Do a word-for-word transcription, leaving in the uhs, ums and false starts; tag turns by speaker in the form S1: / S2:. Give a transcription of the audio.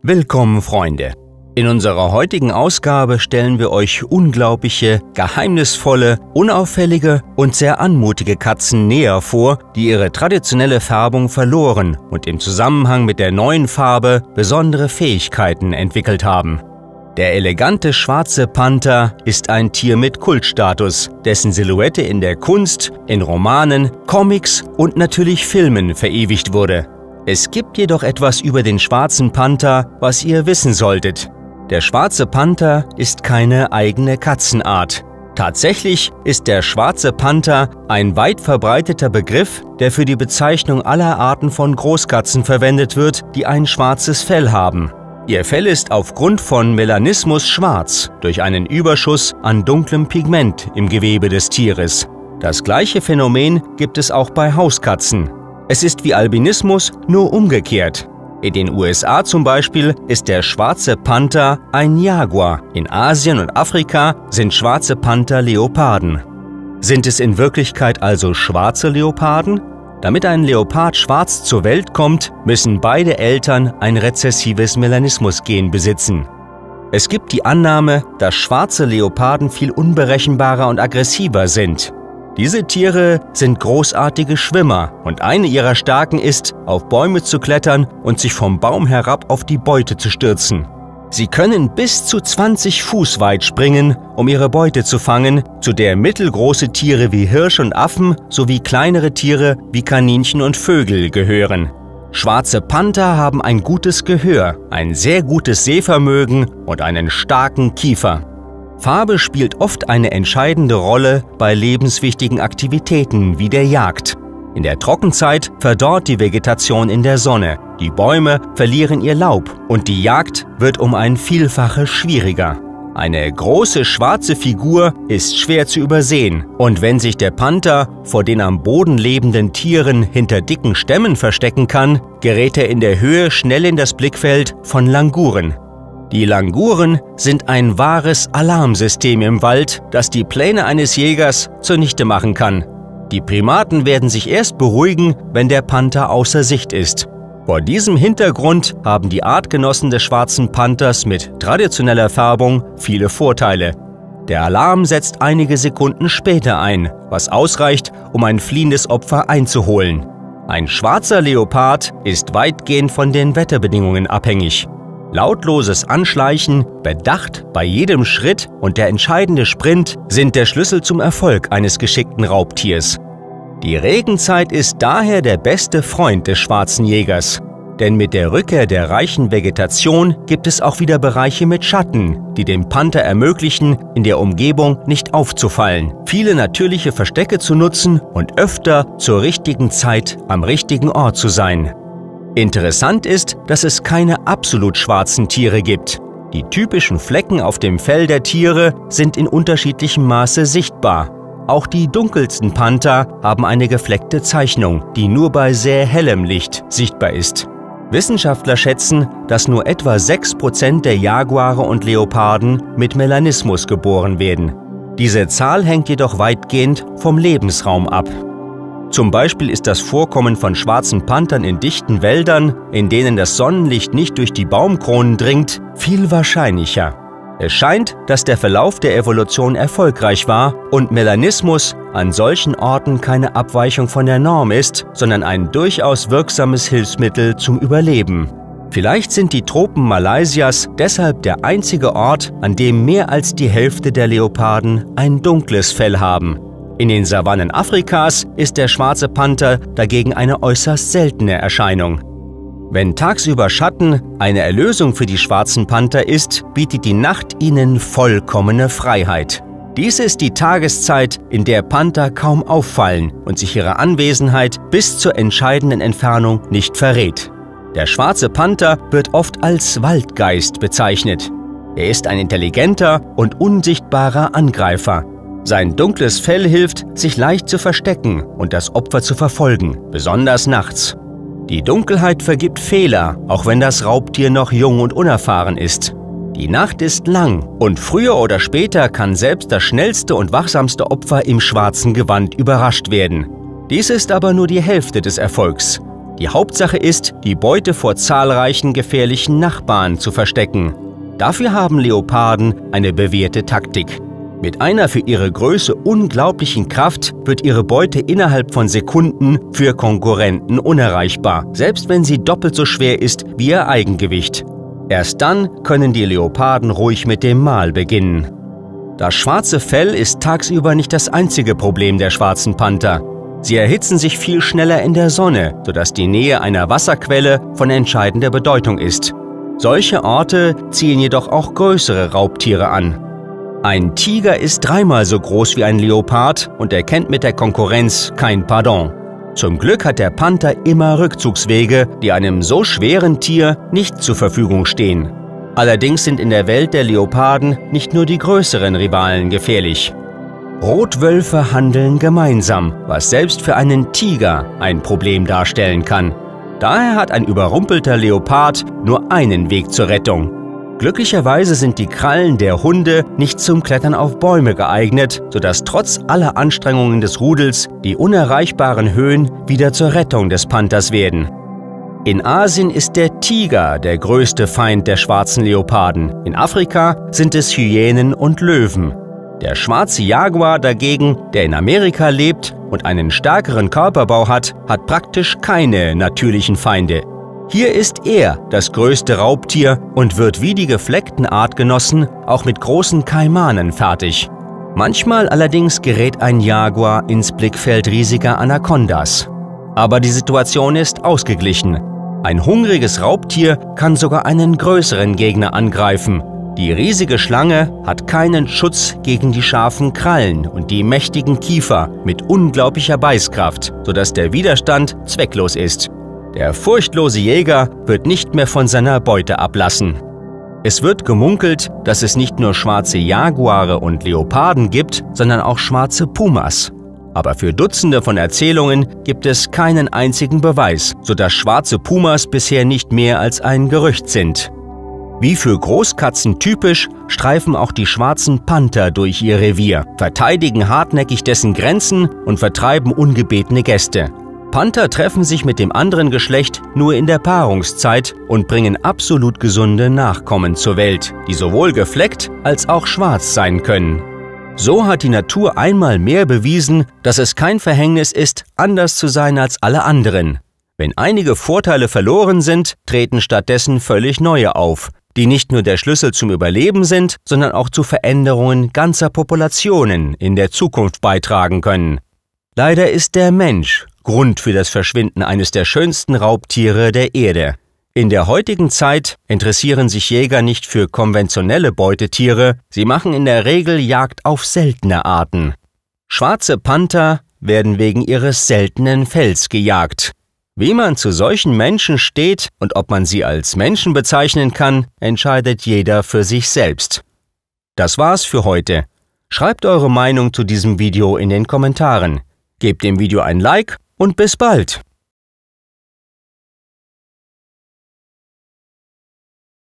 S1: Willkommen, Freunde! In unserer heutigen Ausgabe stellen wir euch unglaubliche, geheimnisvolle, unauffällige und sehr anmutige Katzen näher vor, die ihre traditionelle Färbung verloren und im Zusammenhang mit der neuen Farbe besondere Fähigkeiten entwickelt haben. Der elegante schwarze Panther ist ein Tier mit Kultstatus, dessen Silhouette in der Kunst, in Romanen, Comics und natürlich Filmen verewigt wurde. Es gibt jedoch etwas über den schwarzen Panther, was ihr wissen solltet. Der schwarze Panther ist keine eigene Katzenart. Tatsächlich ist der schwarze Panther ein weit verbreiteter Begriff, der für die Bezeichnung aller Arten von Großkatzen verwendet wird, die ein schwarzes Fell haben. Ihr Fell ist aufgrund von Melanismus schwarz, durch einen Überschuss an dunklem Pigment im Gewebe des Tieres. Das gleiche Phänomen gibt es auch bei Hauskatzen. Es ist wie Albinismus, nur umgekehrt. In den U S A zum Beispiel ist der schwarze Panther ein Jaguar. In Asien und Afrika sind schwarze Panther Leoparden. Sind es in Wirklichkeit also schwarze Leoparden? Damit ein Leopard schwarz zur Welt kommt, müssen beide Eltern ein rezessives Melanismus-Gen besitzen. Es gibt die Annahme, dass schwarze Leoparden viel unberechenbarer und aggressiver sind. Diese Tiere sind großartige Schwimmer und eine ihrer Stärken ist, auf Bäume zu klettern und sich vom Baum herab auf die Beute zu stürzen. Sie können bis zu zwanzig Fuß weit springen, um ihre Beute zu fangen, zu der mittelgroße Tiere wie Hirsche und Affen sowie kleinere Tiere wie Kaninchen und Vögel gehören. Schwarze Panther haben ein gutes Gehör, ein sehr gutes Sehvermögen und einen starken Kiefer. Farbe spielt oft eine entscheidende Rolle bei lebenswichtigen Aktivitäten wie der Jagd. In der Trockenzeit verdorrt die Vegetation in der Sonne, die Bäume verlieren ihr Laub und die Jagd wird um ein Vielfaches schwieriger. Eine große schwarze Figur ist schwer zu übersehen und wenn sich der Panther vor den am Boden lebenden Tieren hinter dicken Stämmen verstecken kann, gerät er in der Höhe schnell in das Blickfeld von Languren. Die Languren sind ein wahres Alarmsystem im Wald, das die Pläne eines Jägers zunichte machen kann. Die Primaten werden sich erst beruhigen, wenn der Panther außer Sicht ist. Vor diesem Hintergrund haben die Artgenossen des schwarzen Panthers mit traditioneller Färbung viele Vorteile. Der Alarm setzt einige Sekunden später ein, was ausreicht, um ein fliehendes Opfer einzuholen. Ein schwarzer Leopard ist weitgehend von den Wetterbedingungen abhängig. Lautloses Anschleichen, Bedacht bei jedem Schritt und der entscheidende Sprint sind der Schlüssel zum Erfolg eines geschickten Raubtiers. Die Regenzeit ist daher der beste Freund des schwarzen Jägers. Denn mit der Rückkehr der reichen Vegetation gibt es auch wieder Bereiche mit Schatten, die dem Panther ermöglichen, in der Umgebung nicht aufzufallen, viele natürliche Verstecke zu nutzen und öfter zur richtigen Zeit am richtigen Ort zu sein. Interessant ist, dass es keine absolut schwarzen Tiere gibt. Die typischen Flecken auf dem Fell der Tiere sind in unterschiedlichem Maße sichtbar. Auch die dunkelsten Panther haben eine gefleckte Zeichnung, die nur bei sehr hellem Licht sichtbar ist. Wissenschaftler schätzen, dass nur etwa sechs Prozent der Jaguare und Leoparden mit Melanismus geboren werden. Diese Zahl hängt jedoch weitgehend vom Lebensraum ab. Zum Beispiel ist das Vorkommen von schwarzen Panthern in dichten Wäldern, in denen das Sonnenlicht nicht durch die Baumkronen dringt, viel wahrscheinlicher. Es scheint, dass der Verlauf der Evolution erfolgreich war und Melanismus an solchen Orten keine Abweichung von der Norm ist, sondern ein durchaus wirksames Hilfsmittel zum Überleben. Vielleicht sind die Tropen Malaysias deshalb der einzige Ort, an dem mehr als die Hälfte der Leoparden ein dunkles Fell haben. In den Savannen Afrikas ist der schwarze Panther dagegen eine äußerst seltene Erscheinung. Wenn tagsüber Schatten eine Erlösung für die schwarzen Panther ist, bietet die Nacht ihnen vollkommene Freiheit. Dies ist die Tageszeit, in der Panther kaum auffallen und sich ihre Anwesenheit bis zur entscheidenden Entfernung nicht verrät. Der schwarze Panther wird oft als Waldgeist bezeichnet. Er ist ein intelligenter und unsichtbarer Angreifer. Sein dunkles Fell hilft, sich leicht zu verstecken und das Opfer zu verfolgen, besonders nachts. Die Dunkelheit vergibt Fehler, auch wenn das Raubtier noch jung und unerfahren ist. Die Nacht ist lang und früher oder später kann selbst das schnellste und wachsamste Opfer im schwarzen Gewand überrascht werden. Dies ist aber nur die Hälfte des Erfolgs. Die Hauptsache ist, die Beute vor zahlreichen gefährlichen Nachbarn zu verstecken. Dafür haben Leoparden eine bewährte Taktik. Mit einer für ihre Größe unglaublichen Kraft wird ihre Beute innerhalb von Sekunden für Konkurrenten unerreichbar, selbst wenn sie doppelt so schwer ist wie ihr Eigengewicht. Erst dann können die Leoparden ruhig mit dem Mahl beginnen. Das schwarze Fell ist tagsüber nicht das einzige Problem der schwarzen Panther. Sie erhitzen sich viel schneller in der Sonne, sodass die Nähe einer Wasserquelle von entscheidender Bedeutung ist. Solche Orte ziehen jedoch auch größere Raubtiere an. Ein Tiger ist dreimal so groß wie ein Leopard und erkennt mit der Konkurrenz kein Pardon. Zum Glück hat der Panther immer Rückzugswege, die einem so schweren Tier nicht zur Verfügung stehen. Allerdings sind in der Welt der Leoparden nicht nur die größeren Rivalen gefährlich. Rotwölfe handeln gemeinsam, was selbst für einen Tiger ein Problem darstellen kann. Daher hat ein überrumpelter Leopard nur einen Weg zur Rettung. Glücklicherweise sind die Krallen der Hunde nicht zum Klettern auf Bäume geeignet, sodass trotz aller Anstrengungen des Rudels die unerreichbaren Höhen wieder zur Rettung des Panthers werden. In Asien ist der Tiger der größte Feind der schwarzen Leoparden. In Afrika sind es Hyänen und Löwen. Der schwarze Jaguar dagegen, der in Amerika lebt und einen stärkeren Körperbau hat, hat praktisch keine natürlichen Feinde. Hier ist er das größte Raubtier und wird wie die gefleckten Artgenossen auch mit großen Kaimanen fertig. Manchmal allerdings gerät ein Jaguar ins Blickfeld riesiger Anacondas. Aber die Situation ist ausgeglichen. Ein hungriges Raubtier kann sogar einen größeren Gegner angreifen. Die riesige Schlange hat keinen Schutz gegen die scharfen Krallen und die mächtigen Kiefer mit unglaublicher Beißkraft, sodass der Widerstand zwecklos ist. Der furchtlose Jäger wird nicht mehr von seiner Beute ablassen. Es wird gemunkelt, dass es nicht nur schwarze Jaguare und Leoparden gibt, sondern auch schwarze Pumas. Aber für Dutzende von Erzählungen gibt es keinen einzigen Beweis, sodass schwarze Pumas bisher nicht mehr als ein Gerücht sind. Wie für Großkatzen typisch, streifen auch die schwarzen Panther durch ihr Revier, verteidigen hartnäckig dessen Grenzen und vertreiben ungebetene Gäste. Panther treffen sich mit dem anderen Geschlecht nur in der Paarungszeit und bringen absolut gesunde Nachkommen zur Welt, die sowohl gefleckt als auch schwarz sein können. So hat die Natur einmal mehr bewiesen, dass es kein Verhängnis ist, anders zu sein als alle anderen. Wenn einige Vorteile verloren sind, treten stattdessen völlig neue auf, die nicht nur der Schlüssel zum Überleben sind, sondern auch zu Veränderungen ganzer Populationen in der Zukunft beitragen können. Leider ist der Mensch Grund für das Verschwinden eines der schönsten Raubtiere der Erde. In der heutigen Zeit interessieren sich Jäger nicht für konventionelle Beutetiere, sie machen in der Regel Jagd auf seltene Arten. Schwarze Panther werden wegen ihres seltenen Fells gejagt. Wie man zu solchen Menschen steht und ob man sie als Menschen bezeichnen kann, entscheidet jeder für sich selbst. Das war's für heute. Schreibt eure Meinung zu diesem Video in den Kommentaren. Gebt dem Video ein Like und bis bald!